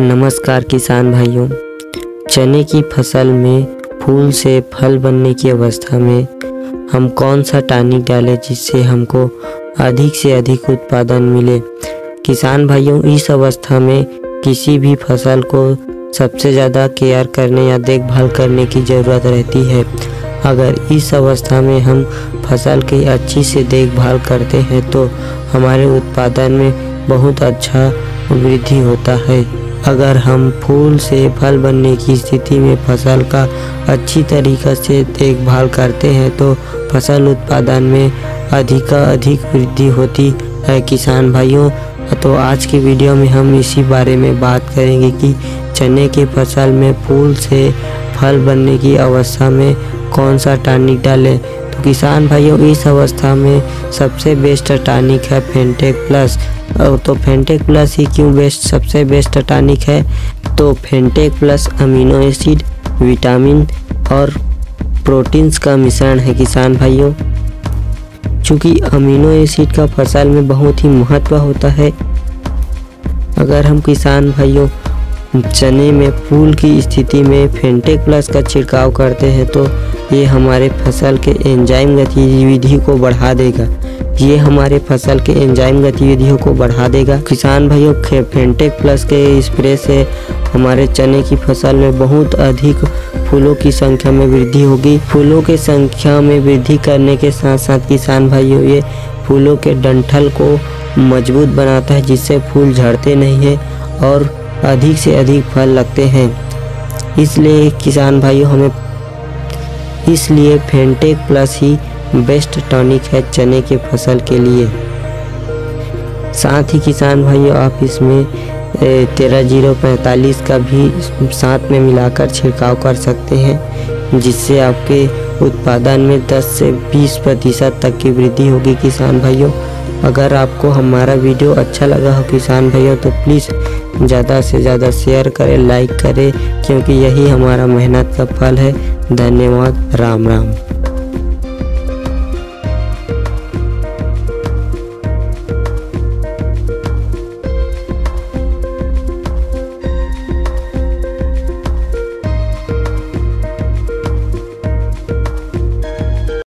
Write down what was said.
नमस्कार किसान भाइयों। चने की फसल में फूल से फल बनने की अवस्था में हम कौन सा टॉनिक डालें जिससे हमको अधिक से अधिक उत्पादन मिले। किसान भाइयों, इस अवस्था में किसी भी फसल को सबसे ज़्यादा केयर करने या देखभाल करने की ज़रूरत रहती है। अगर इस अवस्था में हम फसल की अच्छी से देखभाल करते हैं तो हमारे उत्पादन में बहुत अच्छा वृद्धि होता है। अगर हम फूल से फल बनने की स्थिति में फसल का अच्छी तरीक़े से देखभाल करते हैं तो फसल उत्पादन में अधिक वृद्धि होती है। किसान भाइयों, तो आज की वीडियो में हम इसी बारे में बात करेंगे कि चने के फसल में फूल से फल बनने की अवस्था में कौन सा टॉनिक डालें। तो किसान भाइयों, इस अवस्था में सबसे बेस्ट टॉनिक है फेंटेक प्लस। तो फेंटेक प्लस ही क्यों सबसे बेस्ट टॉनिक है? तो Fentec plus amino acid, vitamin और प्रोटीन्स का मिश्रण है किसान भाइयों। चूँकि अमीनो एसिड का फसल में बहुत ही महत्व होता है। अगर हम किसान भाइयों चने में फूल की स्थिति में फेंटेक प्लस का छिड़काव करते हैं तो ये हमारे फसल के एंजाइम गतिविधि को बढ़ा देगा। किसान भाइयों, फेंटेक प्लस के स्प्रे से हमारे चने की फसल में बहुत अधिक फूलों की संख्या में वृद्धि होगी। फूलों की संख्या में वृद्धि करने के साथ साथ किसान भाइयों ये फूलों के डंठल को मजबूत बनाता है, जिससे फूल झड़ते नहीं हैं और अधिक से अधिक फल लगते हैं। इसलिए किसान भाइयों, इसलिए फेंटेक प्लस ही बेस्ट टॉनिक है चने के फसल के लिए। साथ ही किसान भाइयों, आप इसमें 13-0-45 का भी साथ में मिलाकर छिड़काव कर सकते हैं, जिससे आपके उत्पादन में 10 से 20% तक की वृद्धि होगी। किसान भाइयों, अगर आपको हमारा वीडियो अच्छा लगा हो किसान भाइयों तो प्लीज़ ज़्यादा से ज़्यादा शेयर करें, लाइक करें, क्योंकि यही हमारा मेहनत का फल है। धन्यवाद। राम राम।